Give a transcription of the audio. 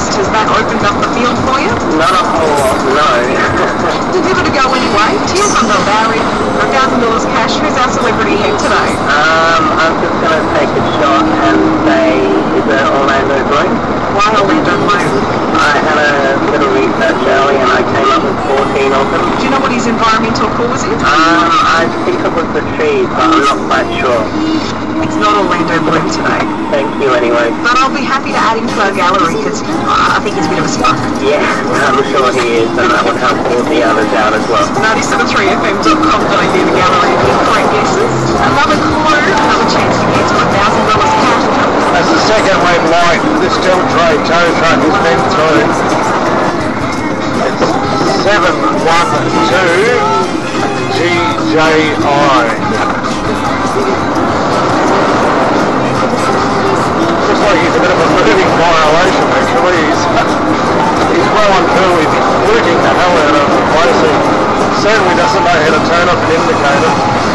test. Has that opened up the field for you? Not a whole lot, no. We'll give it a go anyway. Tears on the Lowry, $1,000 cash. Who's our celebrity here today? I'm just going to take a shot and say, is it Orlando Bloom? Why Orlando Bloom? I had a little research early and I came up with 14 of them. Do you know what his environmental cause is? I think it was the trees, but I'm not quite sure. It's not Orlando Bloom today. Thank you anyway. But I'll be happy to add him to our gallery because I think he's a bit of a spark. Yeah, I'm sure he is, and that would help all the others out as well. 97.3fm.com.au, the gallery of incorrect guesses. Another clue, another chance to get to $1,000 cash. That's the second red light this tilt tray tow truck has been through. It's 712 GJI. Looks like he's a bit of a moving violation actually. He's well on to with working the hell out of the place. He certainly doesn't know how to turn off an indicator.